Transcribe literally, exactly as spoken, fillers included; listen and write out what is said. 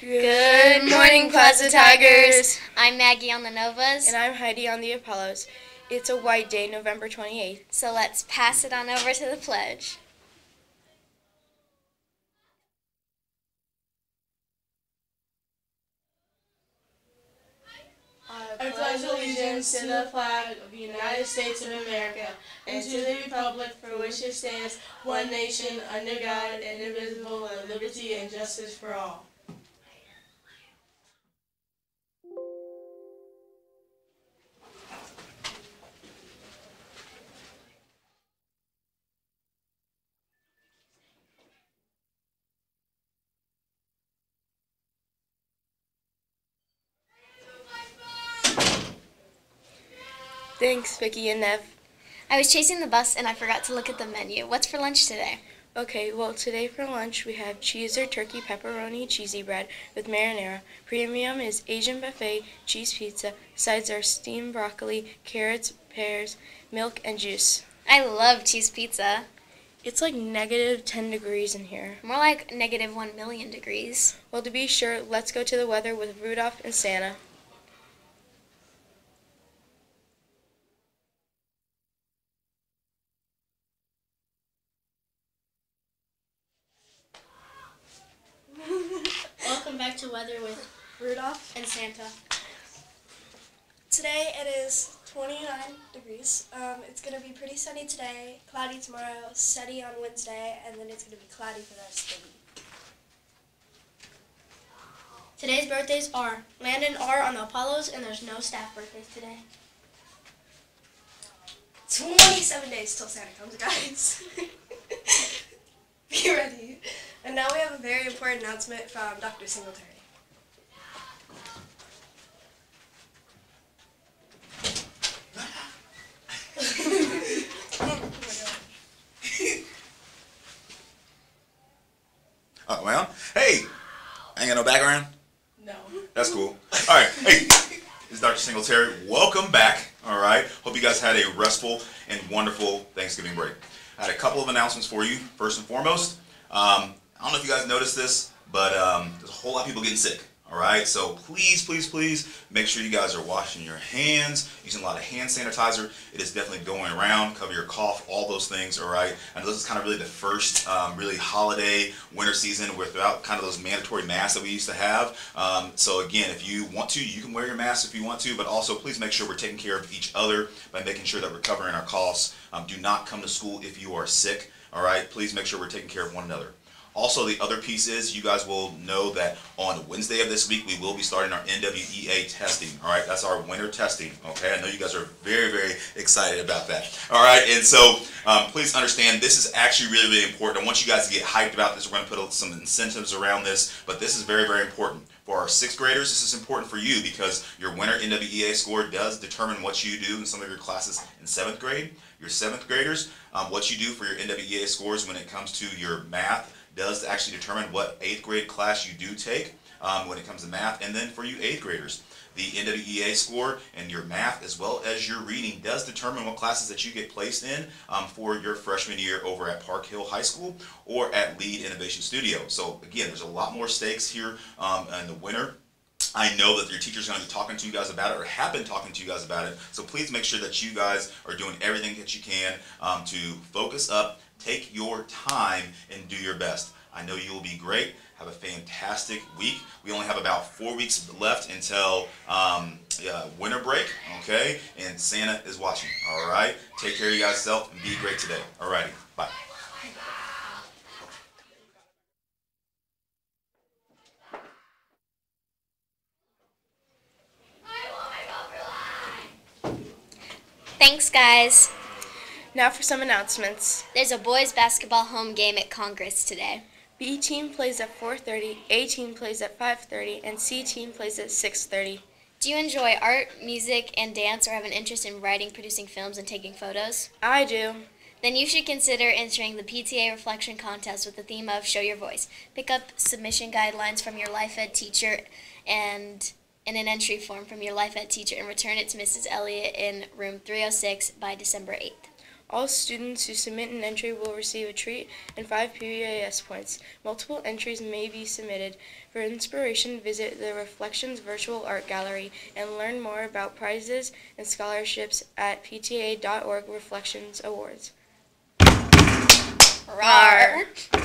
Good morning, Plaza Tigers. I'm Maggie on the Novas. And I'm Heidi on the Apollos. It's a white day, November twenty-eighth. So let's pass it on over to the pledge. I pledge allegiance to the flag of the United States of America and to the republic for which it stands, one nation, under God, indivisible, with liberty and justice for all. Thanks, Vicky and Nev. I was chasing the bus and I forgot to look at the menu. What's for lunch today? Okay, well, today for lunch we have cheese or turkey pepperoni cheesy bread with marinara. Premium is Asian buffet cheese pizza. Sides are steamed broccoli, carrots, pears, milk, and juice. I love cheese pizza. It's like negative ten degrees in here. More like negative one million degrees. Well, to be sure, let's go to the weather with Rudolph and Santa. Welcome back to Weather with Rudolph and Santa. Today it is twenty-nine degrees. Um, it's going to be pretty sunny today, cloudy tomorrow, sunny on Wednesday, and then it's going to be cloudy for the rest of the week. Today's birthdays are Landon R. on the Apollos, and there's no staff birthdays today. twenty-seven days till Santa comes, guys. Be ready. And now we have a very important announcement from Doctor Singletary. Oh, well, hey, I ain't got no background? No. That's cool. All right, hey, this is Doctor Singletary. Welcome back, all right? Hope you guys had a restful and wonderful Thanksgiving break. I had a couple of announcements for you. First and foremost, um, I don't know if you guys noticed this, but um, there's a whole lot of people getting sick. All right, so please, please, please make sure you guys are washing your hands, using a lot of hand sanitizer. It is definitely going around. Cover your cough, all those things. All right, and this is kind of really the first um, really holiday winter season without kind of those mandatory masks that we used to have. Um, so again, if you want to, you can wear your mask if you want to, but also please make sure we're taking care of each other by making sure that we're covering our coughs. Um, do not come to school if you are sick. All right, please make sure we're taking care of one another. Also, the other piece is you guys will know that on Wednesday of this week, we will be starting our N W E A testing. All right, that's our winter testing. Okay, I know you guys are very, very excited about that. All right, and so um, please understand this is actually really, really important. I want you guys to get hyped about this. We're going to put some incentives around this, but this is very, very important. For our sixth graders, this is important for you because your winter N W E A score does determine what you do in some of your classes in seventh grade. Your seventh graders, um, what you do for your N W E A scores when it comes to your math does actually determine what eighth grade class you do take um, when it comes to math. And then for you eighth graders, the N W E A score and your math as well as your reading does determine what classes that you get placed in um, for your freshman year over at Park Hill High School or at Lead Innovation Studio. So again, there's a lot more stakes here um, in the winter. I know that your teachers are going to be talking to you guys about it or have been talking to you guys about it. So please make sure that you guys are doing everything that you can um, to focus up, take your time, and do your best. I know you will be great. Have a fantastic week. We only have about four weeks left until um, uh, winter break, okay? And Santa is watching, all right? Take care of yourself and be great today. All righty, bye. Thanks, guys. Now for some announcements. There's a boys basketball home game at Congress today. B team plays at four thirty, A team plays at five thirty, and C team plays at six thirty. Do you enjoy art, music, and dance, or have an interest in writing, producing films, and taking photos? I do. Then you should consider entering the P T A Reflection Contest with the theme of Show Your Voice. Pick up submission guidelines from your Life Ed teacher and in an entry form from your Life Ed teacher and return it to Missus Elliott in room three oh six by December eighth. All students who submit an entry will receive a treat and five P B A S points. Multiple entries may be submitted. For inspiration, visit the Reflections Virtual Art Gallery and learn more about prizes and scholarships at p t a dot org Reflections Awards. Rawr.